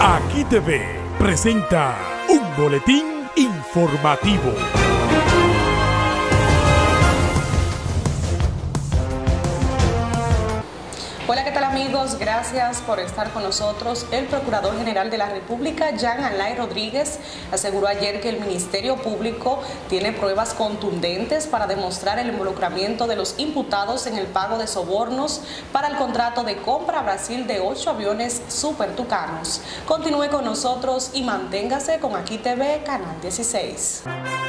Aquí TV presenta un boletín informativo. Hola, ¿qué tal amigos? Gracias por estar con nosotros. El Procurador General de la República, Jean Alain Rodríguez, aseguró ayer que el Ministerio Público tiene pruebas contundentes para demostrar el involucramiento de los imputados en el pago de sobornos para el contrato de compra a Brasil de 8 aviones Super Tucanos. Continúe con nosotros y manténgase con Aquí TV, Canal 16.